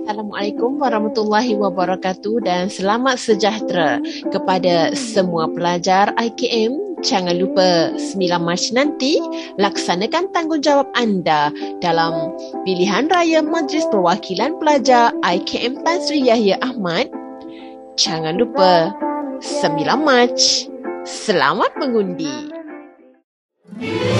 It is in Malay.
Assalamualaikum warahmatullahi wabarakatuh dan selamat sejahtera kepada semua pelajar IKM. Jangan lupa 9 Mac nanti laksanakan tanggungjawab anda dalam pilihan raya Majlis Perwakilan Pelajar IKM Tan Sri Yahya Ahmad. Jangan lupa 9 Mac. Selamat mengundi.